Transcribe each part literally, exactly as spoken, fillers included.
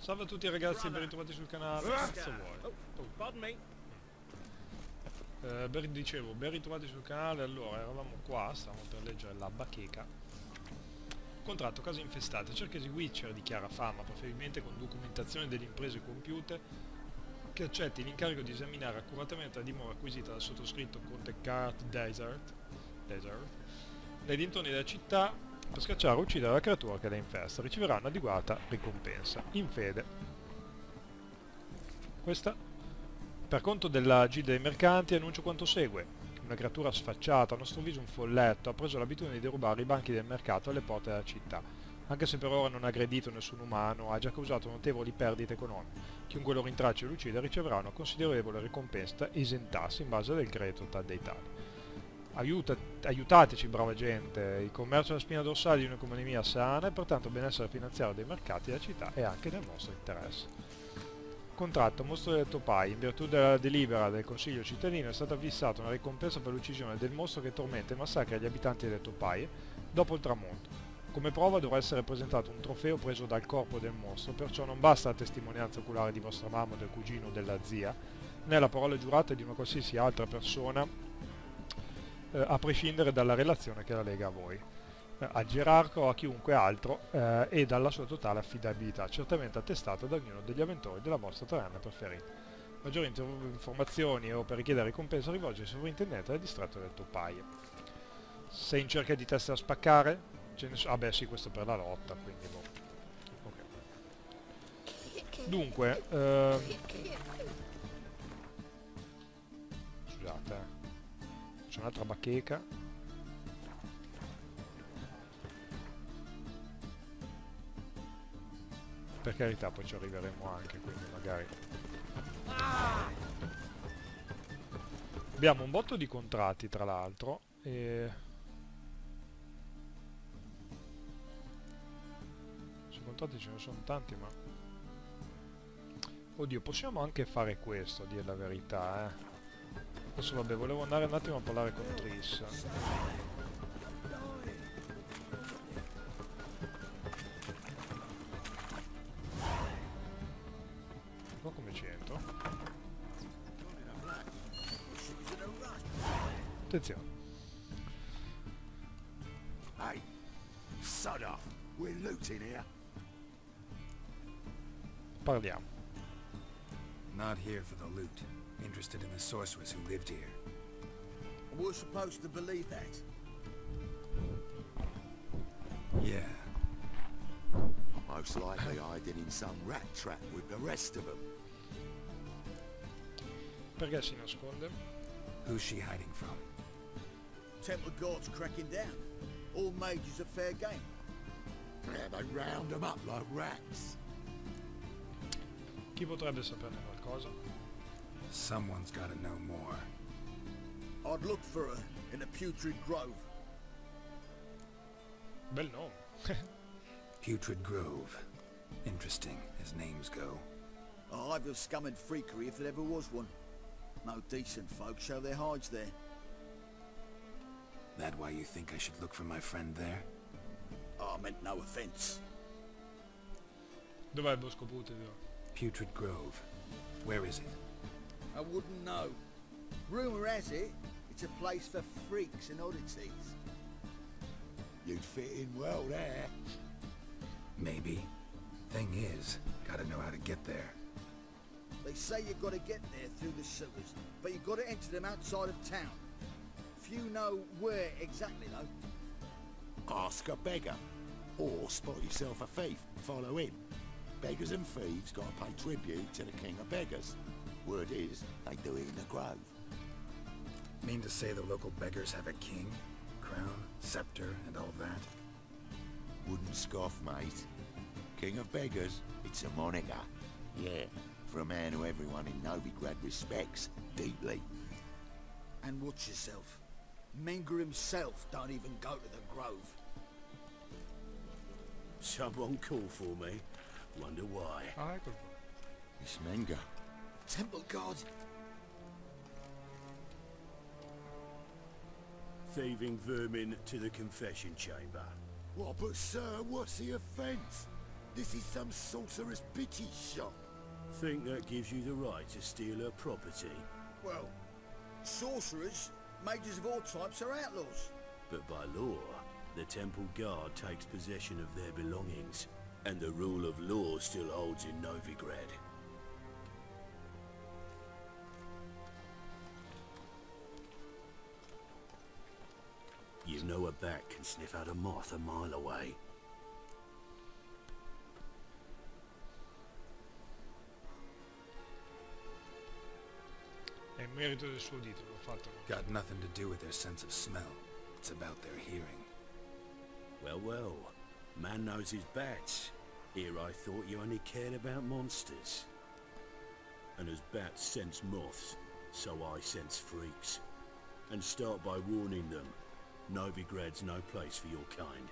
Salve a tutti ragazzi e ben ritrovati sul canale. Cazzo vuoi? Oh, Eh, ben, dicevo, ben ritrovati sul canale. Allora, eravamo qua, stavamo per leggere la bacheca. Contratto case infestate. Cerchesi Witcher di chiara fama, preferibilmente con documentazione delle imprese compiute, che accetti l'incarico di esaminare accuratamente la dimora acquisita dal sottoscritto Conte Cart Desert, Desert nei dintorni della città per scacciare o uccidere la creatura che la infesta. Riceverà un'adeguata ricompensa. In fede. Questa, per conto della Gilda dei Mercanti, annuncio quanto segue. Una creatura sfacciata, a nostro avviso un folletto, ha preso l'abitudine di derubare i banchi del mercato alle porte della città. Anche se per ora non ha aggredito nessun umano, ha già causato notevoli perdite economiche. Chiunque lo rintracci e lo uccida riceverà una considerevole ricompensa esentarsi in base al decreto tal dei tali. Aiuta, aiutateci, brava gente, il commercio è la spina dorsale di un'economia sana e pertanto il benessere finanziario dei mercati della città è anche nel nostro interesse. Contratto mostro del Topai. In virtù della delibera del Consiglio cittadino è stata fissata una ricompensa per l'uccisione del mostro che tormenta e massacra gli abitanti del Topai dopo il tramonto. Come prova dovrà essere presentato un trofeo preso dal corpo del mostro, perciò non basta la testimonianza oculare di vostra mamma, del cugino o della zia, né la parola giurata di una qualsiasi altra persona, eh, a prescindere dalla relazione che la lega a voi, eh, al gerarca o a chiunque altro, eh, e dalla sua totale affidabilità, certamente attestata da ognuno degli avventori della vostra taverna preferita. Maggiori informazioni o per richiedere ricompensa rivolge al sovrintendente del distretto del Topai. Sei in cerca di teste da spaccare? Ce ne so- ah beh sì, questo per la lotta, quindi boh. Ok. Dunque, ehm... scusate, eh. C'è un'altra bacheca. Per carità, poi ci arriveremo anche, quindi magari... Abbiamo un botto di contratti, tra l'altro, e... contratti ce ne sono tanti, ma oddio, possiamo anche fare questo, a dire la verità, eh. Adesso vabbè, volevo andare un attimo a parlare con Triss. Qua come ci entro? Attenzione. Hey, sod off. We're looting here. Parliamo. Not here for the loot. Interested in the sorceress who lived here. We're supposed to believe that. Yeah. Most likely hiding in some rat trap with the rest of them. Perché si nasconde? Who's she hiding from? Temple Guard's cracking down. All mages are fair game. Yeah, they round them up like rats. Chi potrebbe saperne qualcosa? Someone's gotta know more. I'd look for her in the Putrid Grove. Bel nome. Putrid Grove. Interesting, as names go. A hive of scum and freakery if there ever was one. No decent folk show their hides there. That why you think I should look for my friend there? Oh, I meant no offense. Dov'è il bosco putrido? Putrid Grove. Where is it? I wouldn't know. Rumor has it, it's a place for freaks and oddities. You'd fit in well there. Maybe. Thing is, gotta know how to get there. They say you've got to get there through the sewers, but you've got to enter them outside of town. Few know where exactly, though. Ask a beggar. Or spot yourself a thief and follow him. Beggars and thieves gotta pay tribute to the king of beggars. Word is, they do it in the grove. Mean to say the local beggars have a king? Crown, scepter, and all that? Wouldn't scoff, mate. King of beggars, it's a moniker. Yeah, for a man who everyone in Novigrad respects deeply. And watch yourself. Menger himself don't even go to the grove. Someone called for me. Wonder why. Ah, ecco. It's Menger. Temple Guard. Thieving vermin to the confession chamber. What, but sir, what's the offence? This is some sorcerer's pity shop. Think that gives you the right to steal her property? Well, sorcerers, mages of all types are outlaws. But by law, the temple guard takes possession of their belongings, and the rule of law still holds in Novigrad. You know a bat can sniff out a moth a mile away. È il merito del suo dito, l'ho fatto. Got nothing to do with their sense of smell. It's about their hearing. Well, well. Man knows his bats. Here I thought you only cared about monsters. And as bats sense moths, so I sense freaks. And start by warning them. Novigrad's no place for your kind.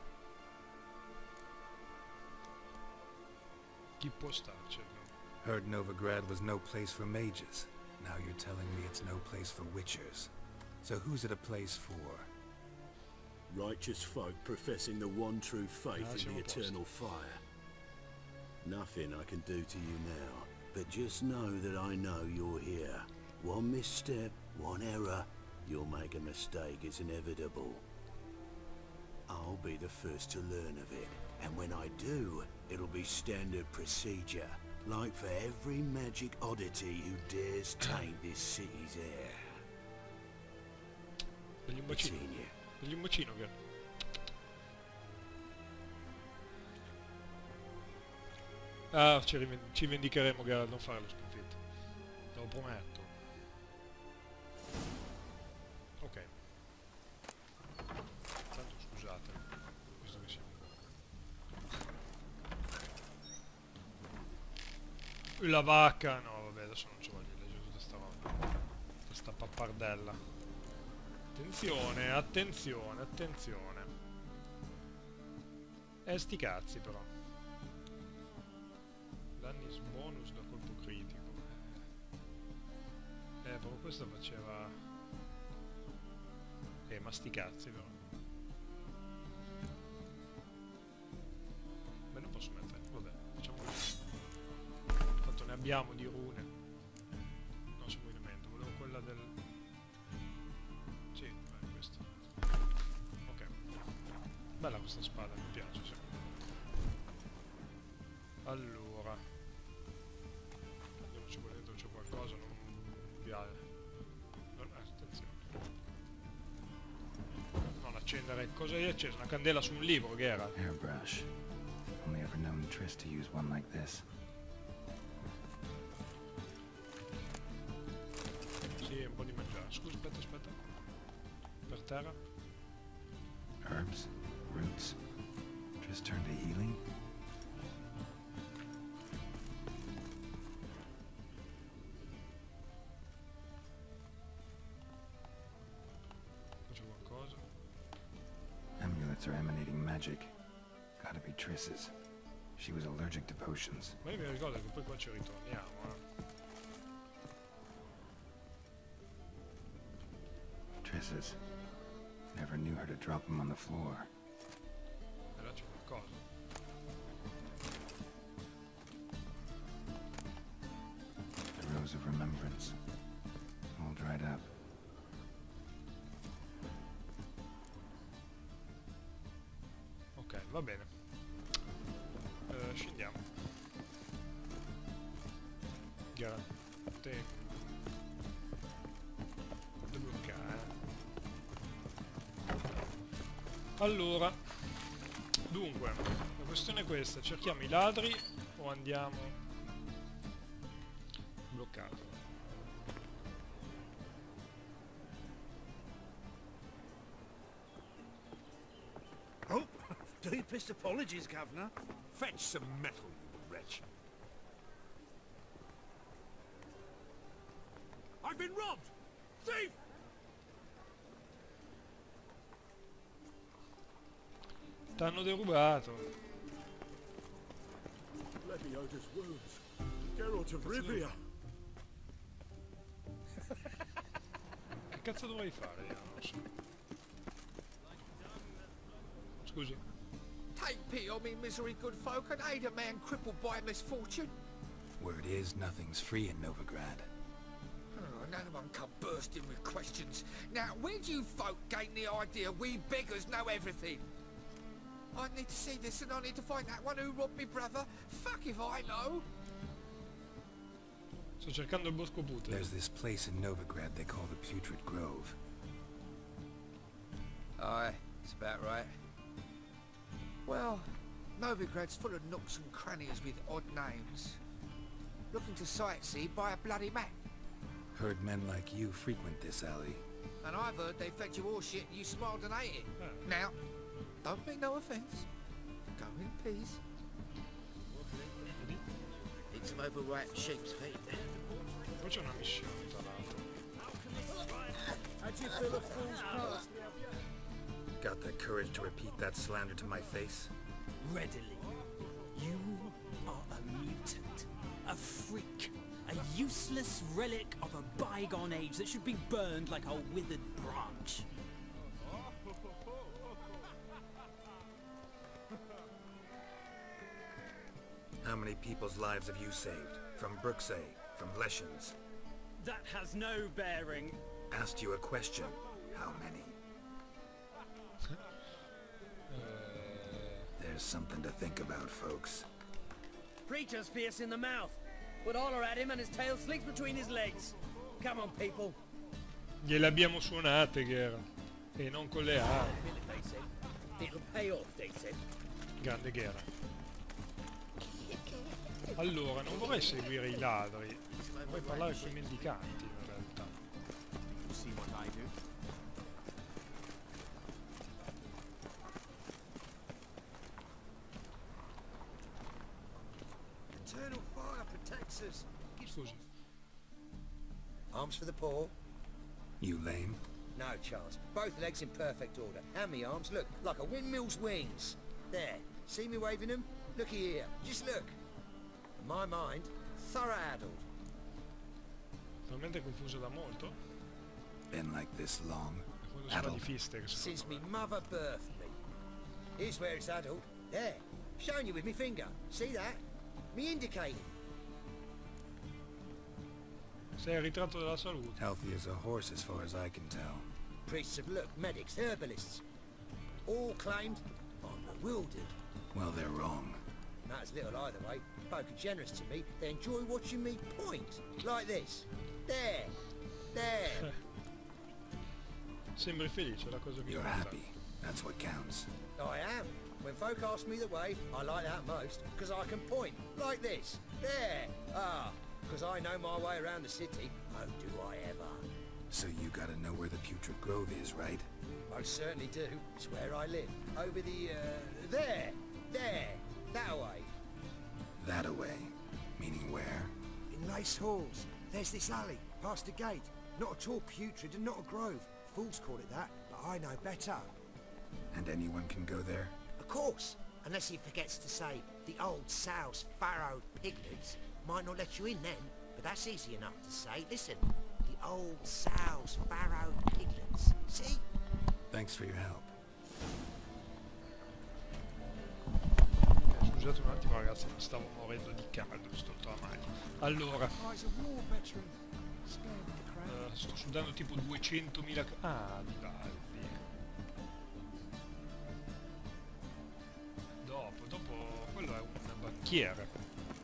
Chi può starci? Heard Novigrad was no place for mages. Now you're telling me it's no place for witchers. So who's it a place for? Righteous folk professing the one true faith Ah, in siamo the a posto. eternal fire. Nothing I can do to you now, but just know that I know you're here. One misstep, one error, you'll make a mistake, it's inevitable. I'll be the first to learn of it, and when I do, it'll be standard procedure, like for every magic oddity who dares taint this city's air. Degli un bacino. Seen you. Degli un bacino che... Ah, ci, riven- ci vendicheremo, Geralt, non fare lo sconfitto. Te lo prometto. Ok. Tanto scusate, visto che siamo... La vacca! No, vabbè, adesso non ci voglio leggere tutta sta roba. Tutta sta pappardella. Attenzione, attenzione, attenzione. E sti cazzi però. Danni bonus da colpo critico. Eh, però questo faceva... Eh, ma sti cazzi però. Beh, non posso mettere, vabbè, facciamo così. Tanto ne abbiamo di rune. No, su movimento, volevo quella del... Sì, beh, questa. Ok. Bella questa spada, mi piace, sì. Allora. Andiamoci qua dentro, c'è qualcosa, non mi piace. Non, eh, attenzione. Non accendere. Cosa hai acceso? Una candela su un libro, Geralt. Airbrush. Only ever known Triss to use one like this. Sì, un po' di mangiare. Scusa, aspetta, aspetta. Per terra. Herbs, roots. Triss turned to healing. C'è qualcosa. Amulets are emanating magic. Gotta be Triss's. She was allergic to potions. Ma io mi ricordo che poi qua ci ritorniamo, eh. Triss's. Never knew her to drop them on the floor. E là c'è qualcosa. The Rose of Remembrance. All dried up. Ok, va bene. Eh, scendiamo. Geralt, te... Devo bloccare. Allora, dunque, la questione è questa, cerchiamo i ladri o andiamo bloccato? Oh, deepest apologies, Governor. Fetch some metal, you wretch. I've been robbed! Thief! T'hanno derubato. Leviosa's wounds. Geralt of Rivia. Che cazzo dovrei fare io? Non lo so. Scusi. Take pity on me, misery, good folk, and aid a man crippled by misfortune. Word is, nothing's free in Novigrad. Oh, no one come bursting with questions. Now, where do you folk gain the idea we beggars know everything? I need to see this and I need to find that one who robbed me brother. Fuck if I know. Sto cercando il bosco putre. There's this place in Novigrad they call the Putrid Grove. Aye, it's about right. Well, Novigrad's full of nooks and crannies with odd names. Looking to sightsee by a bloody map. Heard men like you frequent this alley. And I've heard they fed you all shit and you smiled and ate it. Oh. Now, don't mean no offence. Go in peace. Eat some overripe sheep's feet. Poi c'è una missione, tra l'altro. How'd you feel a fool's pass? Got the courage to repeat that slander to my face? Readily. You are a mutant, a freak, a useless relic of a bygone age that should be burned like a withered branch. How many people's lives have you saved? From Bruxay, from Leshens? That has no bearing. Asked you a question. How many? There's something to think about, folks. Preacher's fierce in the mouth. Would holler at him and his tail slicks between his legs. Come on, people. Gliele abbiamo suonate, Ghera. E non con le armi. It'll pay off, they said. Grande Ghera. Allora, non vorrei seguire i ladri. Vorrei parlare con i mendicanti, in realtà. See what I do? Eternal fire protects us. Scusi. Arms for the poor? You lame? No chance. Both legs in perfect order. Hand me arms. Look, like a windmill's wings. There. See me waving them? Looky here. Just look. In my mind, thorough addled. Veramente confuso da molto. Been like this long? Quando si fa di fiste che Since secondo me me. mother birthed me. Here's where it's addled. There. Showing you with me finger. See that? Me indicating. Sei il ritratto della salute. Healthy as a horse as far as I can tell. Priests of look, medics, herbalists. All claimed I'm bewildered. Well, they're wrong. Matters little either way. Folk are generous to me. They enjoy watching me point. Like this. There. There. Sembri felice, la cosa più You're importante. happy. That's what counts. I am. When folk ask me the way, I like that most, because I can point. Like this. There. Ah. Because I know my way around the city. Oh, do I ever. So you gotta know where the Putrid Grove is, right? Most certainly do. It's where I live. Over the, uh, there. There. That way. That away. Meaning where? In Lace Halls. There's this alley, past the gate. Not at all putrid and not a grove. Fools call it that, but I know better. And anyone can go there? Of course. Unless he forgets to say, the old sow's farrowed piglets. Might not let you in then, but that's easy enough to say. Listen, the old sow's farrowed piglets. See? Thanks for your help. Eh, scusate un attimo ragazzi, mi stavo morendo di caldo, sto oramai. Allora, eh, sto sudando tipo duecentomila... Ah, di Balbi. Dopo, dopo, quello è un banchiere.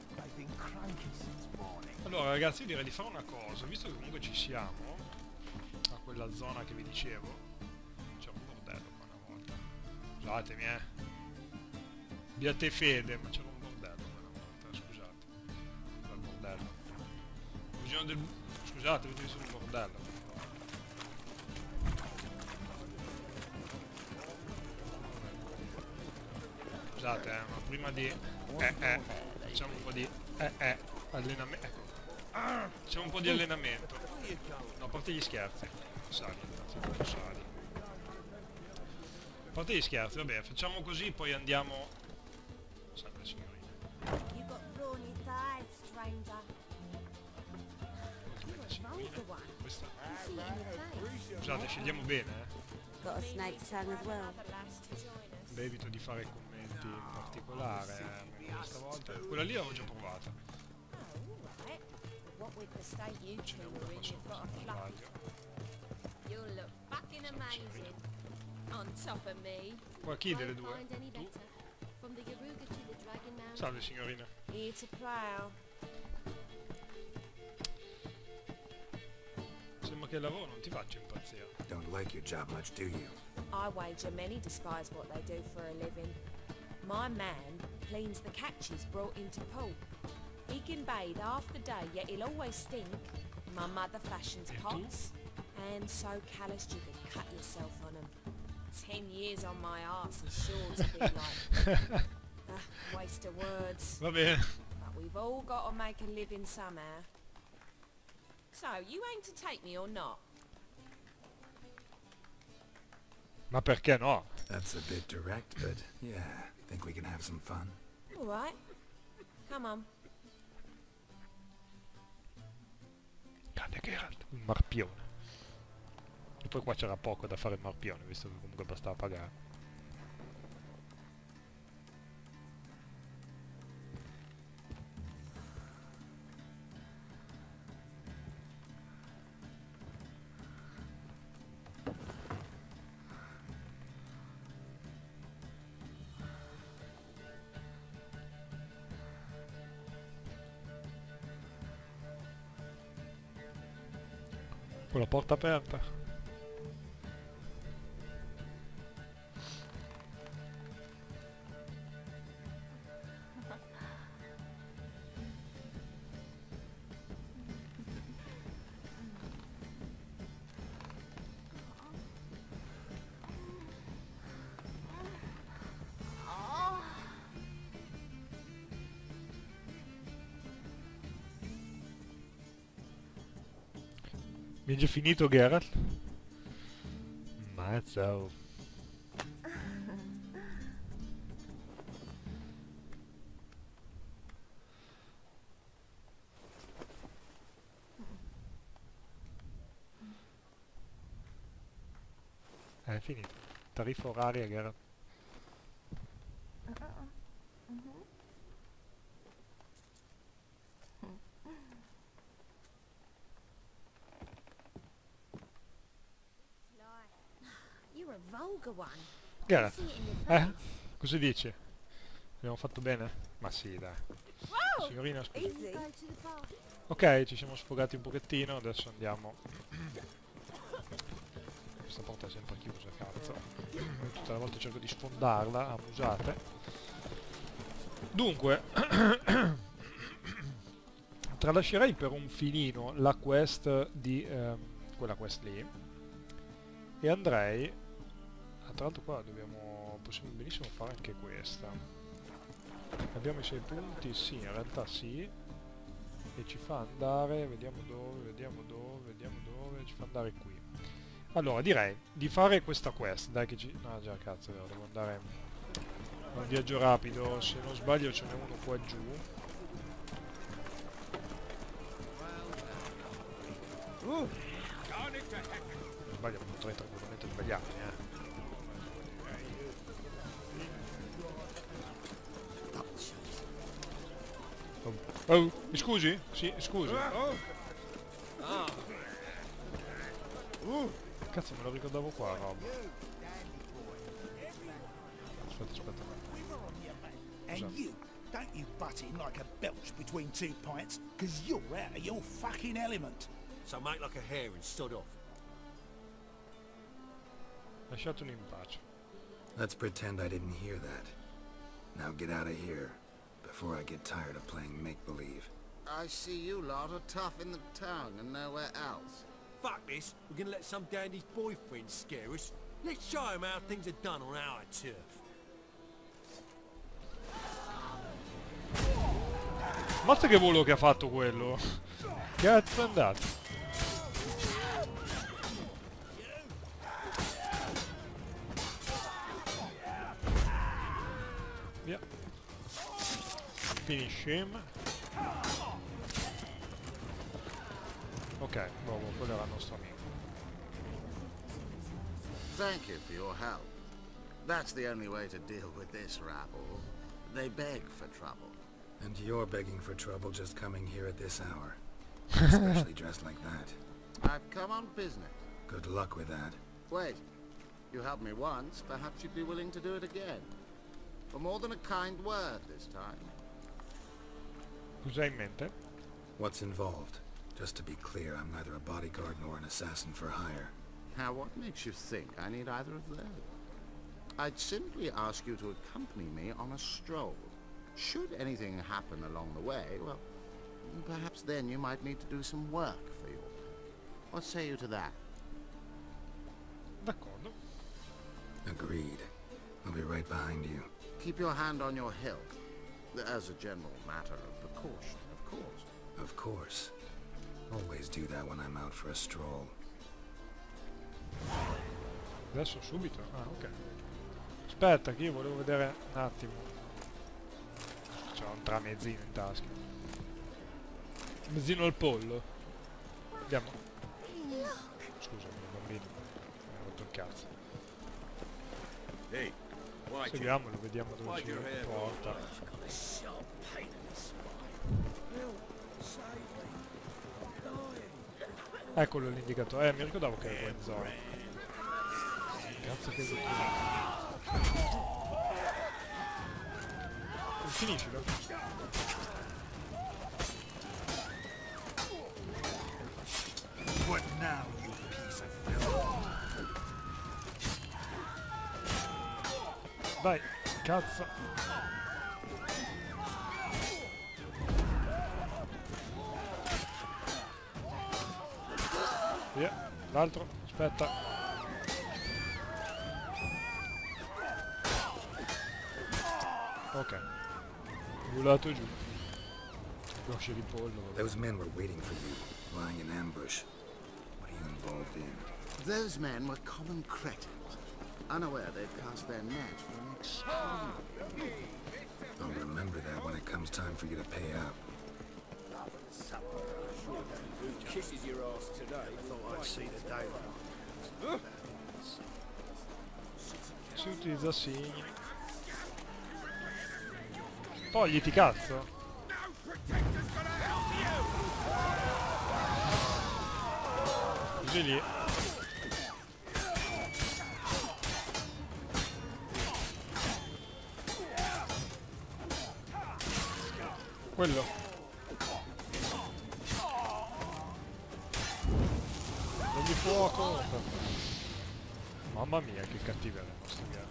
Allora ragazzi, io direi di fare una cosa, visto che comunque ci siamo, a quella zona che vi dicevo, c'è un bordello qua una volta, scusatemi eh, abbiate fede, ma c'era un bordello qua una volta, scusate, quel bordello, ho bisogno del... scusate, avete visto un bordello, scusate eh, ma prima di... eh eh, facciamo un po' di... eh eh, allenamento, ecco. Ah, c'è un po' di allenamento. No, a parte gli scherzi. Sali, anzi, sali. A parte gli scherzi, vabbè, facciamo così, poi andiamo... Salve signorina. You got brawny thighs, stranger. Bene, signorina. Questa... You see it in the face. Scusate, scegliamo bene, eh. Got a snake's tongue as well. Evito di fare commenti. colpi in particolare eh, questa volta. Quella lì l'avevo già provata. Oh, alright. What with the state you Ce n'è two una are qua in, sopra, you've got se a non fluffy. sbaglio. You'll look fucking amazing. On top of me. Qua chi delle Won't due? find any Tu? better. From the Yaruga to the Dragon Mountain. Salve signorina. Here to plow. Sembra che il lavoro non ti faccia impazzire. Don't like your job much, do you? I wager many despise what they do for a living. My man cleans the catches brought into port. He can bathe half the day, yet he'll always stink. My mother fashions E tu? pots, and so calloused you could cut yourself on them. Ten years on my arse is sure to be like... uh, waste of words. Va bene. But we've all got to make a living somehow. So, you aim to take me or not? Ma perché no? That's a bit direct, but yeah, think we can have some fun. Alright. Come on. Grande Geralt, il marpione. E poi qua c'era poco da fare il marpione, visto che comunque bastava pagare. Con la porta aperta. Mi è già finito Geralt? Mazza. È finito. Tariffa oraria Geralt. You're a vulgar one. Geralt, See it in your eh? face. Cosa dici? Abbiamo fatto bene? Ma sì, dai. Whoa! Signorina, scusa. Easy. Go to the bar. Ok, ci siamo sfogati un pochettino, adesso andiamo. Questa porta è sempre chiusa, cazzo. Tutte le volte cerco di sfondarla, abusate. Dunque, tralascerei per un filino la quest di ehm, quella quest lì e andrei. Ah, tra l'altro qua dobbiamo, possiamo benissimo fare anche questa. Abbiamo i sei punti, sì, in realtà sì. E ci fa andare, vediamo dove, vediamo dove, vediamo dove, ci fa andare qui. Allora, direi di fare questa quest, dai che ci... No, già, cazzo, è vero, devo andare a un viaggio rapido, se non sbaglio ce n'è uno qua giù. Uh. Se non sbaglio potrei tranquillamente sbagliarmi, eh. Oh, oh, mi scusi? Sì, scusi. Cazzo, me lo ricordavo qua, roba. Aspetta, aspetta. And you, don't you butt in like a belch between two pints, because you're out of your fucking element. So make like a hare and sod off. Lasciatelo in pace. Let's pretend I didn't hear that. Now get out of here, before I get tired of playing make-believe. I see you lot are tough in the town and nowhere else. Fuck this, we're gonna let some dandy's boyfriend scare us. Let's show him how things are done on our turf. Mazza che volo che ha fatto quello. Cazzo è andato. Via. Finish him. Ok, boh, quello era il nostro amico. Thank you for your help. That's the only way to deal with this rabble. They beg for trouble. And you're begging for trouble just coming here at this hour. Especially dressed like that. I've come on business. Good luck with that. Wait. You helped me once, perhaps you'd be willing to do it again. For more than a kind word this time. Cos'hai in mente? What's involved? Just to be clear, I'm neither a bodyguard nor an assassin for hire. Now, what makes you think I need either of those? I'd simply ask you to accompany me on a stroll. Should anything happen along the way, well, perhaps then you might need to do some work for your pay. What say you to that? D'accordo. Agreed. I'll be right behind you. Keep your hand on your hilt. As a general matter of precaution, of course. Of course. Always do that when I'm out for a stroll. Adesso subito? Ah, ok. Aspetta, che io volevo vedere un attimo. C'ho un tramezzino in tasca. Mezzino al pollo. Andiamo. Scusa, mio bambino. Mi ha rotto il cazzo. Seguiamolo, vediamo dove ci porta. Eccolo l'indicatore. Eh, mi ricordavo che era in zona. Cazzo che è. Finiscilo. What now, you piece of filth? Vai, cazzo. Via, l'altro, aspetta. Ok. Volato giù. Gosce di pollo. Those men were waiting for you, lying in ambush. What are you involved in? Those men were common cretins, unaware they'd cast their net for an extreme. I'll remember that when it comes time for you to pay up. Who kisses your ass today? Thought I'd see the daylight. Si utilizza segni. Togliti, cazzo. Così lì. Quello. Dagli fuoco. Mamma mia, che cattiveria questa gara.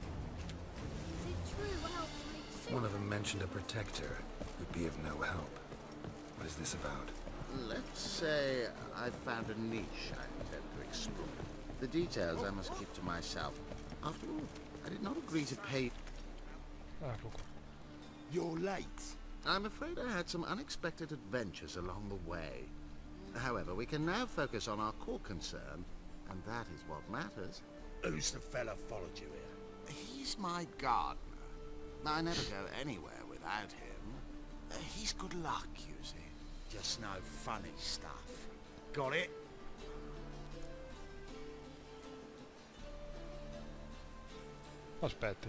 One of them mentioned a protector who'd be of no help. What is this about? Let's say I've found a niche I intend to explore. The details I must keep to myself. After all, I did not agree to pay... Ecco qua. You're late. I'm afraid I had some unexpected adventures along the way. However, we can now focus on our core concern, and that is what matters. Who's the fella followed you here? He's my gardener. I never go anywhere without him. Uh, he's good luck, you see. Just no funny stuff. Got it? Aspetti.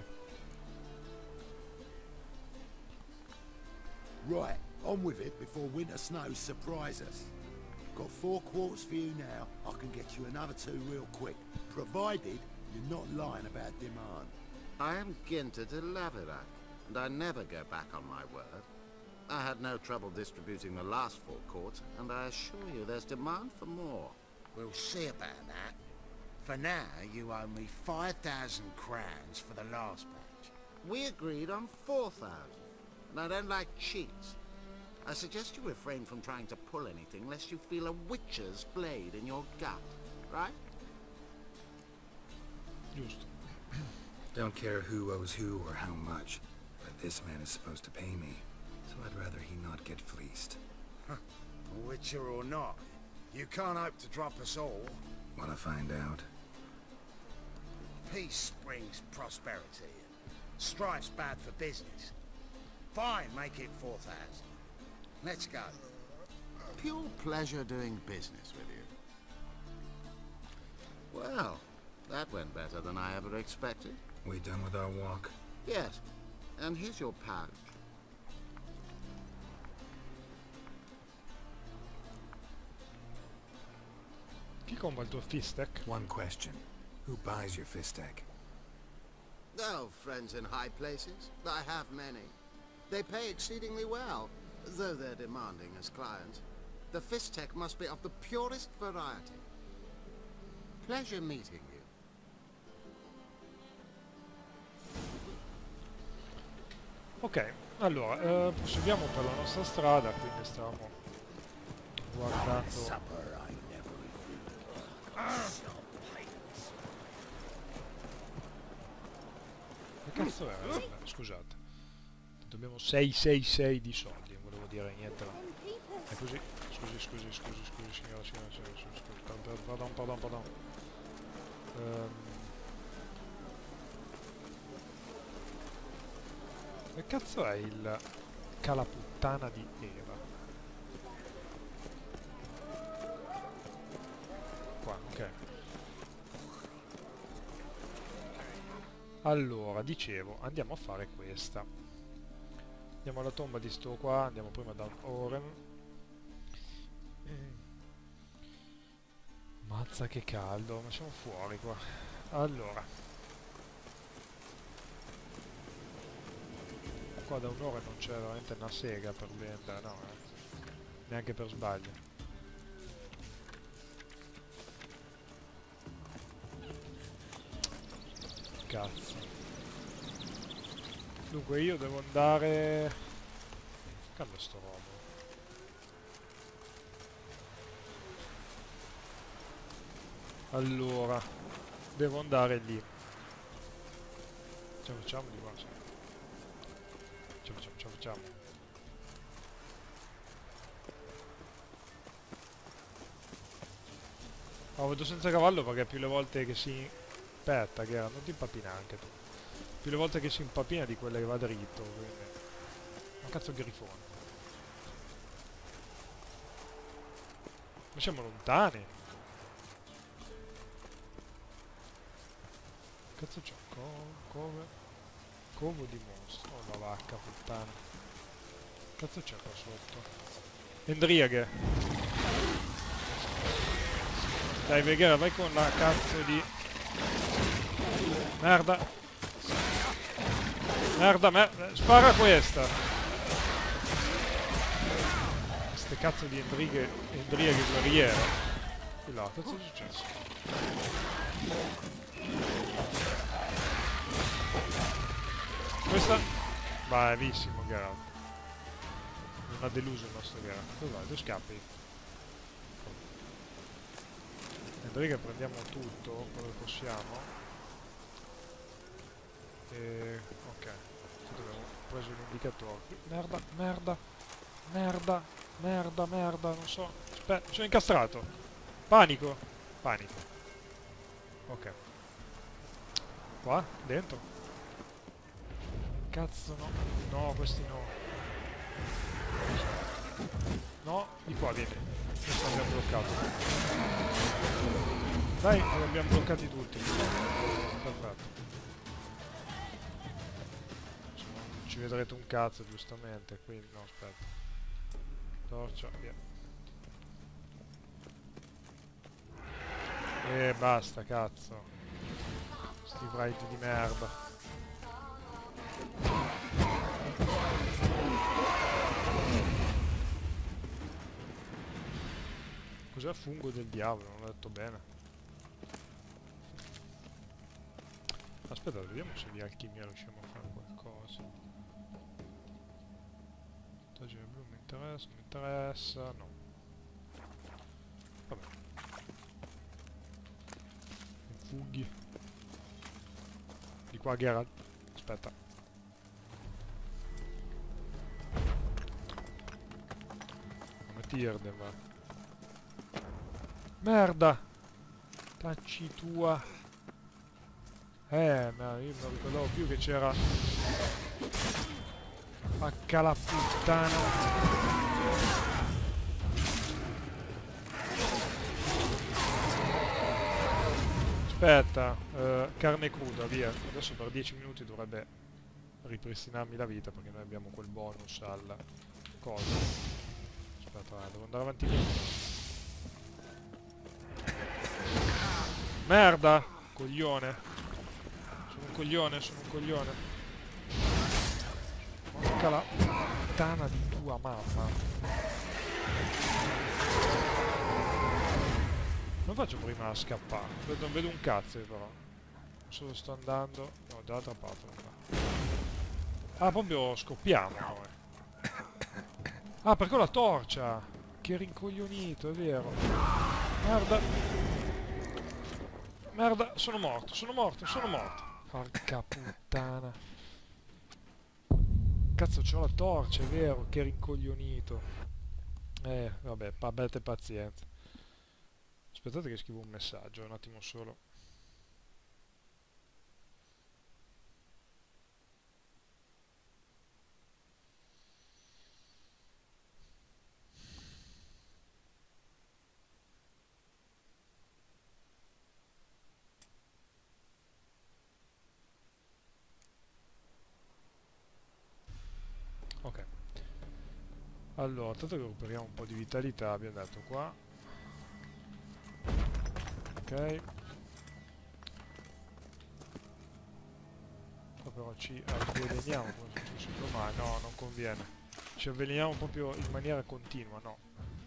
Right, on with it before winter snows surprise us. Got four quarters for you now. I can get you another two real quick, provided you're not lying about demand. I am Ginter de Laverack, and I never go back on my word. I had no trouble distributing the last four quarts, and I assure you there's demand for more. We'll see about that. For now, you owe me five thousand crowns for the last batch. We agreed on four thousand, and I don't like cheats. I suggest you refrain from trying to pull anything lest you feel a witcher's blade in your gut, right? Giusto. Don't care who owes who or how much, but this man is supposed to pay me, so I'd rather he not get fleeced. Huh. Witcher or not, you can't hope to drop us all. Wanna find out? Peace brings prosperity. Strife's bad for business. Fine, make it four thousand. Let's go. Pure pleasure doing business with you. Well, that went better than I ever expected. We done with our walk? Yes. And here's your pouch. Chi compra il tuo Fistek? One question. Who buys your Fistek? Oh, friends in high places. I have many. They pay exceedingly well, though they're demanding as clients. The Fistek must be of the purest variety. Pleasure meeting you. Ok, allora, eh, proseguiamo per la nostra strada, quindi stavamo guardando... Che cazzo è? Vabbè, scusate. Dobbiamo sei sei sei di soldi, non volevo dire niente. Ma... È così. Scusi, scusi, scusi, scusi, signora, signora, signora, scusi, scusi, pardon, pardon, pardon, pardon. Um... Che cazzo è il calaputtana di Eva? Qua, ok. Allora, dicevo, andiamo a fare questa. Andiamo alla tomba di sto qua, andiamo prima da Oren. Mm. Mazza che caldo, ma siamo fuori qua. Allora. Qua da un'ora non c'è veramente una sega per vendere, no, eh. Neanche per sbaglio. Cazzo. Dunque io devo andare... Cambia sto robo. Allora, devo andare lì. Ce la facciamo di qua, sì. Ce la facciamo, ce la facciamo. Oh, vedo senza cavallo perché più le volte che si... Aspetta, che non ti impapina anche tu. Più le volte che si impapina di quelle che va dritto, quindi... Ma cazzo grifone. Ma siamo lontani. Cazzo c'è? Co cove? Covo di mostro. Oh la vacca puttana. Cazzo c'è qua sotto? Endriaghe. Dai Vegera, vai con la cazzo di... Merda. Merda, merda. Spara questa. Queste cazzo di endrighe, endriaghe guerriere. Qui là, cazzo è successo? Questa? Bravissimo Geralt. Non ha deluso il nostro Geralt. Dove vai? Dove scappi? Endriga prendiamo tutto, quello che possiamo. E... ok. Abbiamo preso l'indicatore. Merda, merda, merda, merda, merda, non so. Aspetta, sono incastrato. Panico. Panico. Ok. Qua? Dentro? Cazzo no. No, questi no. No, di qua vieni. Questo l'abbiamo bloccato. Dai, li abbiamo bloccati tutti. Perfetto. Non ci vedrete un cazzo, giustamente. Quindi, no, aspetta. Torcia, via. E basta, cazzo. Sti wright di merda. Cos'è fungo del diavolo? Non l'ho detto bene. Aspetta, vediamo se di alchimia riusciamo a fare qualcosa. Tagine blu mi interessa, mi interessa, no. Vabbè. Fughi. Di qua Geralt. Aspetta. Come Tirde va. Merda! Tacci tua! Eh, ma io non ricordavo più che c'era... Vacca la puttana! Aspetta, uh, carne cruda, via. Adesso per dieci minuti dovrebbe ripristinarmi la vita perché noi abbiamo quel bonus al coso. Aspetta, devo andare avanti così. Merda! Coglione. Sono un coglione, sono un coglione. Porca la puttana di tua mamma. Non faccio prima a scappare, non vedo un cazzo però. Solo sto andando. No, dall'altra parte non va. Ah, proprio scoppiamo noi. Ah, perché ho la torcia! Che rincoglionito, è vero. Merda. Merda, sono morto, sono morto, sono morto. Porca puttana. Cazzo, c'ho la torcia, è vero, che rincoglionito. Eh, vabbè, abbiate pazienza. Aspettate che scrivo un messaggio, un attimo solo. Ok. Allora, tanto che recuperiamo un po' di vitalità, abbiamo detto qua. Ok. Qua però ci avveleniamo come se fosse domani. No, non conviene. Ci avveleniamo proprio in maniera continua, no.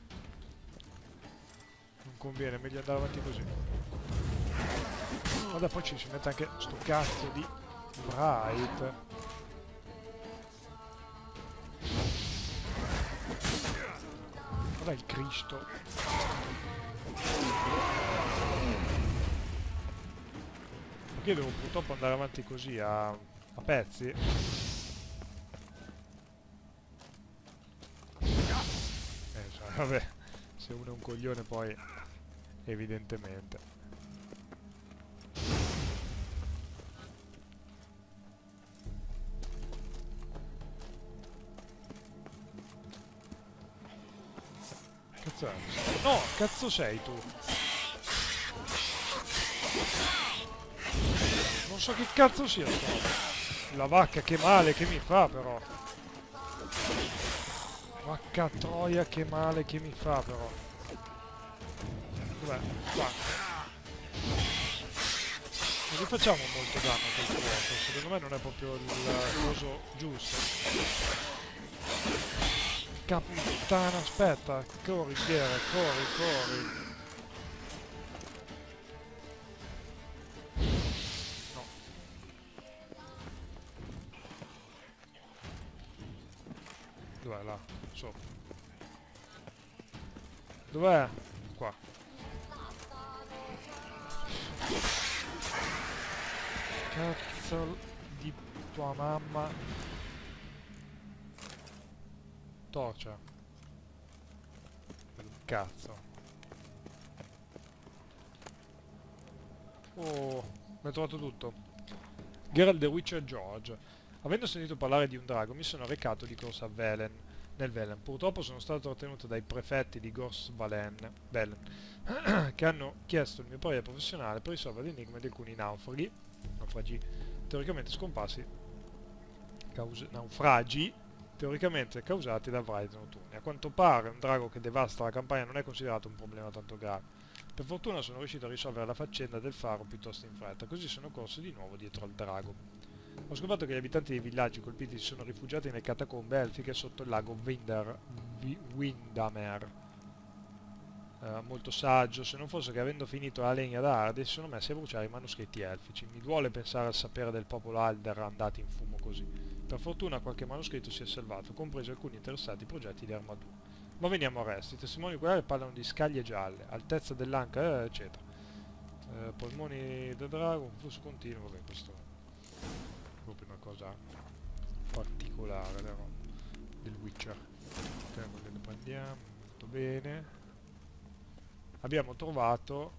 Non conviene, è meglio andare avanti così. Guarda, poi ci si mette anche sto cazzo di Bright. Guarda il Cristo. Perché devo purtroppo andare avanti così a, a pezzi? Eh, cioè, vabbè, se uno è un coglione poi, evidentemente. Cazzo è? No, cazzo sei tu? Non so che cazzo sia sta. La vacca che male che mi fa però. Vacca troia che male che mi fa però. Dov'è? Qua. Non gli facciamo molto danno col fuoco, secondo me non è proprio il coso giusto. Puttana, aspetta, corri Piere, corri, corri. Dov'è là? Sopra. Dov'è? Qua. Cazzo di tua mamma. Torcia. Cazzo. Oh, mi ho trovato tutto. Geralt the Witcher George. Avendo sentito parlare di un drago, mi sono recato di corsa a Velen, nel Velen. Purtroppo sono stato trattenuto dai prefetti di Gors Valen, Velen, che hanno chiesto il mio parere professionale per risolvere l'enigma di alcuni naufraghi, naufragi teoricamente scomparsi, cause, naufragi teoricamente causati da Vride notturni. A quanto pare un drago che devasta la campagna non è considerato un problema tanto grave. Per fortuna sono riuscito a risolvere la faccenda del faro piuttosto in fretta, così sono corso di nuovo dietro al drago. Ho scoperto che gli abitanti dei villaggi colpiti si sono rifugiati nelle catacombe elfiche sotto il lago Winder, Windamer. Uh, molto saggio, se non fosse che avendo finito la legna da arde si sono messi a bruciare i manoscritti elfici. Mi duole pensare al sapere del popolo Alder andati in fumo così. Per fortuna qualche manoscritto si è salvato, compreso alcuni interessanti progetti di armatura. Ma veniamo a resti, i testimoni oculari parlano di scaglie gialle, altezza dell'anca, eccetera. Uh, polmoni del drago, un flusso continuo, vabbè, questo proprio una cosa particolare però, del Witcher. Ok, ne prendiamo molto bene. Abbiamo trovato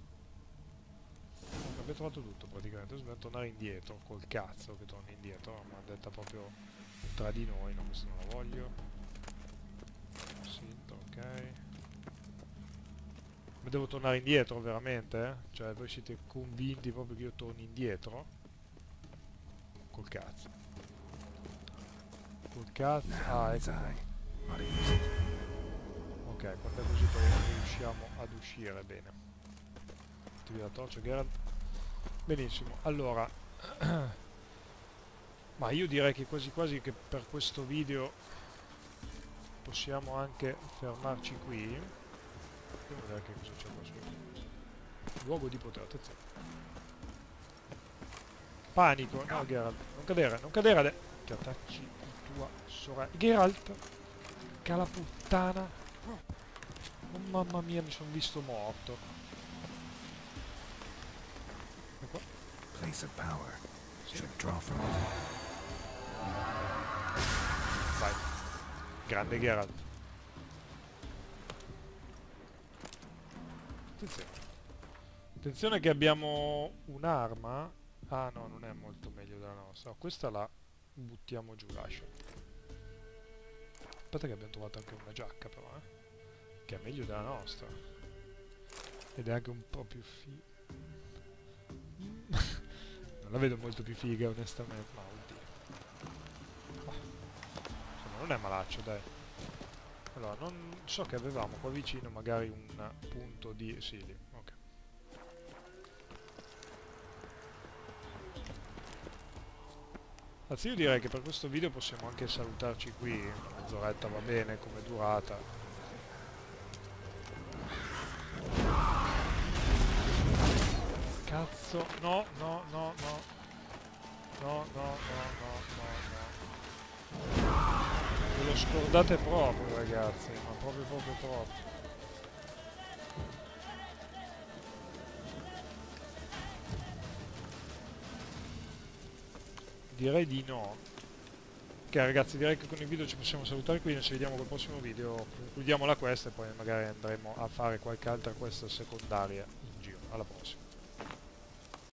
abbiamo trovato tutto praticamente. Adesso dobbiamo tornare indietro, col cazzo che torni indietro, ma detta proprio tra di noi. No, questo non lo voglio. Sì, ok, Ma devo tornare indietro veramente? Eh? Cioè voi siete convinti proprio che io torni indietro? Col cazzo. Col cazzo. Ah, ecco qua. Ok, quando è così poi riusciamo ad uscire bene. Attivi la torcia, Geralt. Benissimo, allora. Ma io direi che quasi quasi che per questo video possiamo anche fermarci qui. Andiamo a vedere che cosa c'è qua sotto. Luogo di potere, attenzione. Panico, no Geralt, non cadere, non cadere. Ti attacchi di tua sorella. Geralt, cala puttana. Oh mamma mia, mi sono visto morto. E qua? Place of power. Should draw from it. Vai. Grande Geralt. Attenzione. Attenzione che abbiamo un'arma. Ah no, non è molto meglio della nostra. Questa la buttiamo giù, lascia. Aspetta che abbiamo trovato anche una giacca però, eh. Che è meglio della nostra. Ed è anche un po' più figa. Non la vedo molto più figa onestamente. No, oddio. Oh. Insomma, non è malaccio, dai. Allora, non so che avevamo qua vicino magari un punto di... Sì, lì, ok. Anzi, io direi che per questo video possiamo anche salutarci qui. Mezz'oretta va bene come durata. Cazzo, no, no, no, no. No, no, no, no, no, no. Ve lo scordate proprio, ragazzi, ma proprio proprio troppo. Direi di no. Ok ragazzi, direi che con il video ci possiamo salutare qui, noi ci vediamo col prossimo video, concludiamo la quest e poi magari andremo a fare qualche altra quest secondaria in giro. Alla prossima.